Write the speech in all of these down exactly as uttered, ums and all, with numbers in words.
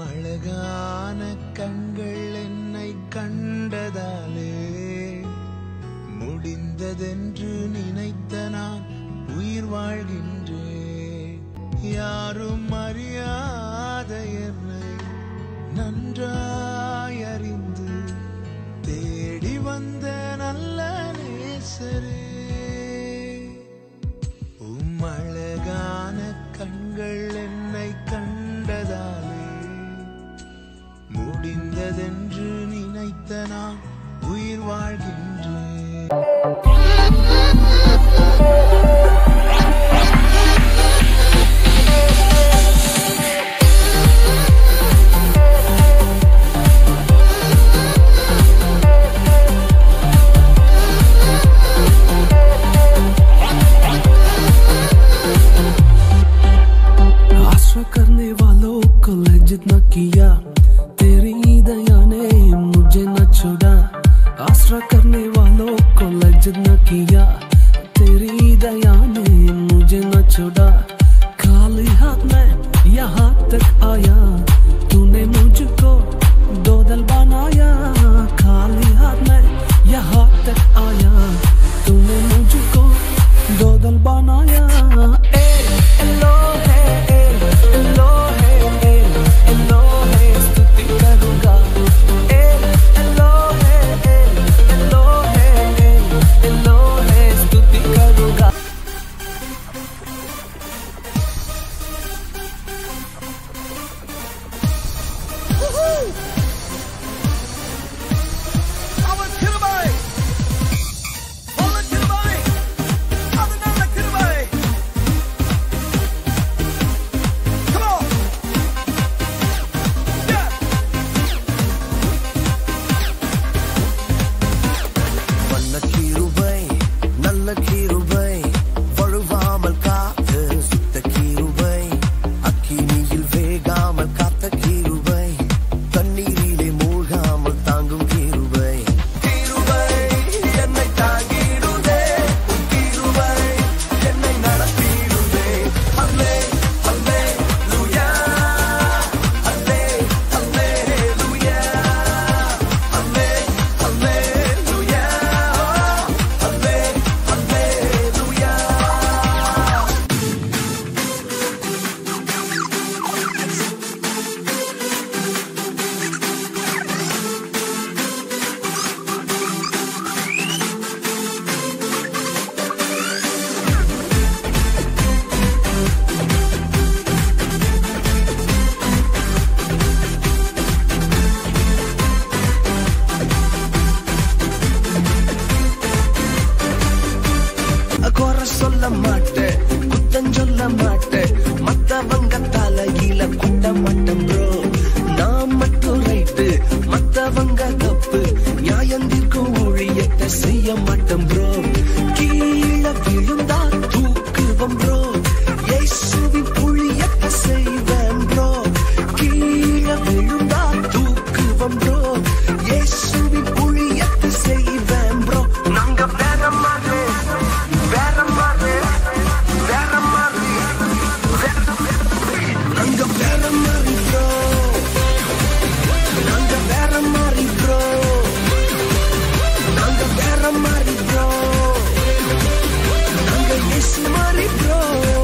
அழகான கண்கள் என்னை கண்டதாலே முடிந்ததென்று நினைத்த நான் உயிர் வாழ்கின்றேன். யாரும் அறியாத என்னை நன்றாய் அறிந்து தேடி வந்த நல்ல நேசரே, உம் அழகான கண்கள் என்னை கண்டதாலே முடிந்ததென்று நினைத்த நான் உயிர் வாழ்கின்றேன். आसरा करने वालों को लज्जत न किया, तेरी दया ने मुझे न छोड़ा. आसरा करने वालों को लज्जत न किया, तेरी दया ने मुझे न छोड़ा. खाली हाथ में यहाँ तक आया, तूने मुझको दो दल बनाया. खाली हाथ में यहाँ तक आया, तूने मुझको दो दल बनाया. ए एलो है एलो है एलो है स्तुति करूँगा. ए एलो है एलो है एलो है स्तुति करूँगा. சொல்ல மாட்டேன், குத்தம் சொல்ல மாட்டேன், மத்தவங்க தலையில குட்ட மாட்டேன் ப்ரோ. நான் மட்டும் ரைட்டு, மத்தவங்க தப்பு, நியாயந்திற்கும் ஊழியத்தை செய்ய மாட்டேன் ப்ரோ. கீழே விழுந்தா தூக்குவம் ப்ரோ, இயேசுவின் ஊழியத்தை செய்வேன் ப்ரோ. கீழே விழுந்தா தூக்குவம் ப்ரோ, இயேசுவின் ஊழியத்தை செய்வேன் ப்ரோ. நாங்க வேற மாதிரி வேற மாதிரி வேற மாதிரி நாங்க வேற மாதிரி ப்ரோ. நாங்க வேற மாதிரி ப்ரோ. நாங்க வேற மாதிரி ப்ரோ. நாங்க இயேசு மாதிரி ப்ரோ.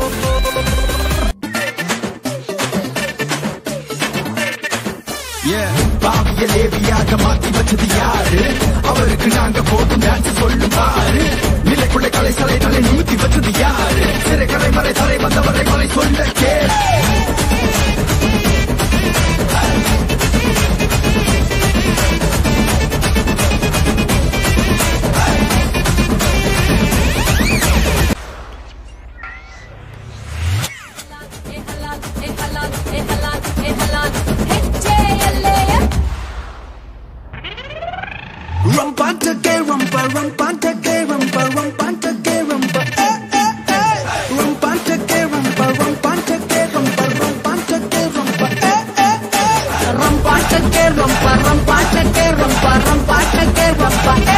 பாவிய லேவியாக மாற்றி வச்சது யாரு? அவருக்கு நாங்க போட்டும் டான்ஸ் சொல்லும் பாரு. நிலைக்குள்ள கலை சலைகளை நிமித்தி வச்சது யாரு? சிறை கலை மறை தலை வந்தவரை மறை சொல்ல கேள். Rumpanta que rumpa, rumpanta que rumpa, rumpanta que rumpa, eh eh eh. Rumpanta que rumpa, rumpanta que rumpa, rumpanta que rumpa, eh eh eh. Rumpanta que rumpa, rumpanta que rumpa, rumpanta que rumpa, eh.